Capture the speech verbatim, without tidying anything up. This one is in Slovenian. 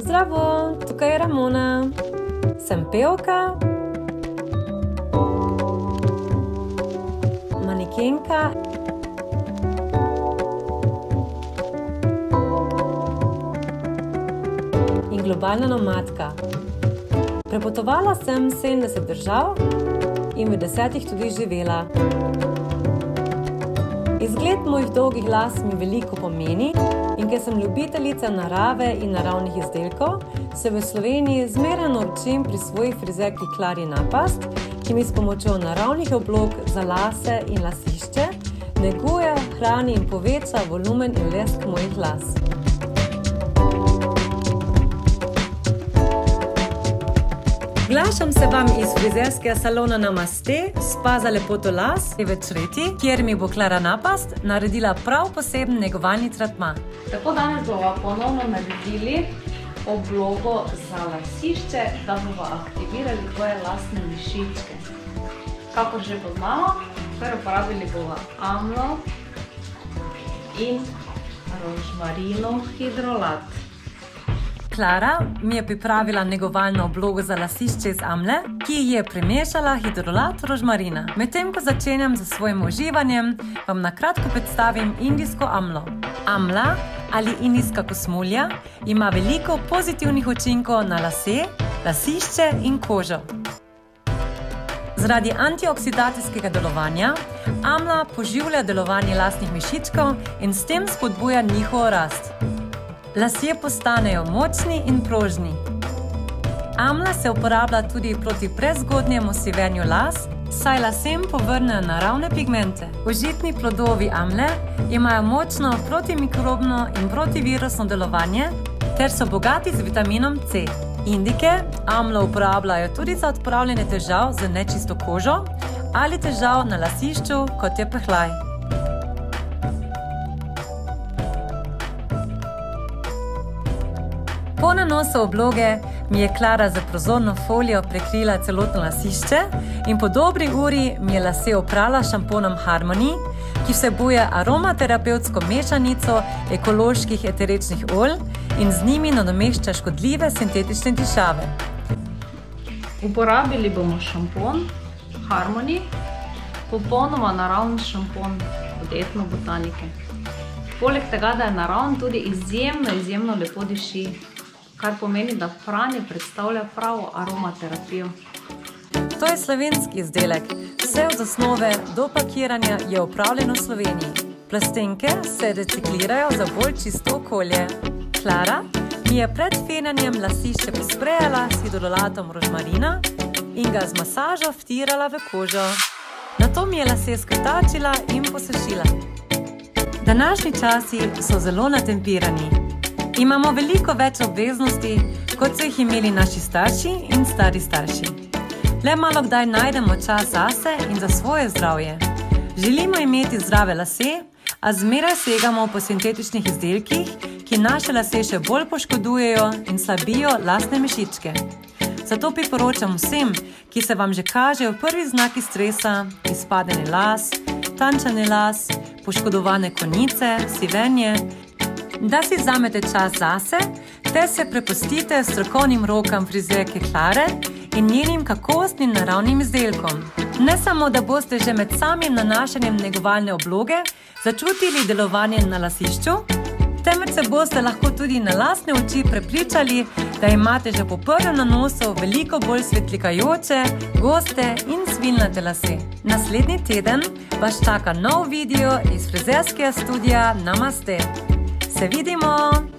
Zdravo, tukaj je Ramona. Sem pevka, manekenka in globalna nomadka. Prepotovala sem sedemdeset držav in v desetih tudi živela. Izgled mojih dolgih las mi veliko pomeni in ker sem ljubiteljica narave in naravnih izdelkov, se v Sloveniji zmeraj naučim pri svoji frizerki Klari Napast, ki mi s pomočjo naravnih oblog za lase in lasišče neguje, hrani in poveča volumen in lesk mojih las. Oglašam se vam iz frizerskega salona Namaste, spa za lepoto las v Čreti, kjer mi bo Klara Napast naredila prav poseben negovalni tretma. Tako danes bomo ponovno naredili oblogo za lasišče, da bomo aktivirali tvoje lasne mišičke. Kako že poznamo, prvo uporabili bomo amlo in rožmarinov hidrolat. Klara mi je pripravila negovalno oblogo za lasišče iz amle, ki je premešala hidrolat rožmarina. Medtem ko začenjam z svojim uživanjem, vam na kratko predstavim indijsko amlo. Amla ali indijska kosmulja ima veliko pozitivnih učinkov na lase, lasišče in kožo. Zaradi antioksidacijskega delovanja amla poživlja delovanje lasnih mišičkov in s tem spodbuja njihovo rast. Lasje postanejo močni in prožni. Amla se uporablja tudi proti prezgodnjemu sivenju las, saj lasem povrnejo naravne pigmente. Užitni plodovi amle imajo močno protimikrobno in protivirusno delovanje ter so bogati z vitaminom C. Indike amlo uporabljajo tudi za odpravljanje težav z nečisto kožo ali težav na lasišču, kot je pehljaj. Po nanosu obloge mi je Klara za prozorno folijo prekrila celotno lasišče in po dobri uri mi je lase oprala s šamponom Harmony, ki vsebuje aromaterapevtsko mešanico ekoloških eteričnih olj in z njimi nadomešča škodljive sintetične dišave. Uporabili bomo šampon Harmony, popolnoma naravni šampon od etnobotanike. Poleg tega, da je naraven, tudi izjemno, izjemno lepo diši, kar pomeni, da pranje predstavlja pravo aromaterapijo. To je slovenski izdelek. Vse od osnove do pakiranja je upravljeno v Sloveniji. Plastenke se reciklirajo za bolj čisto okolje. Klara mi je pred fenanjem lasišče posprejala s hidrolatom rožmarina in ga z masažo vtirala v kožo. Nato mi je lase skrtačila in posušila. Današnji časi so zelo natempirani. Imamo veliko več obveznosti, kot so jih imeli naši starši in stari starši. Le malo kdaj najdemo čas zase in za svoje zdravje. Želimo imeti zdrave lase, a zmeraj segamo po sintetičnih izdelkih, ki naše lase še bolj poškodujejo in slabijo lasne mišičke. Zato priporočam vsem, ki se vam že kažejo prvi znaki stresa, izpadene las, tančanje las, poškodovane konice, sivenje, da si vzamete čas zase, te se prepustite strokovnim rokam frizerke Klare in njenim kakovostnim naravnim izdelkom. Ne samo, da boste že med samim nanašanjem negovalne obloge začutili delovanje na lasišču, temveč se boste lahko tudi na lastne oči prepričali, da imate že po prvem nanosu veliko bolj svetlikajoče, goste in svilnate lase. Naslednji teden vas čaka nov video iz frizerskega studia Namaste. Se vidimo!